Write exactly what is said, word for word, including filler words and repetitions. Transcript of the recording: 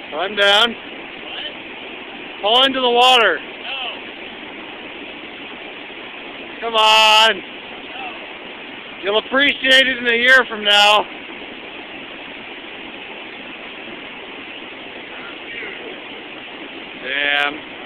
Climb down. What? Fall into the water. No. Come on. No. You'll appreciate it in a year from now. Damn.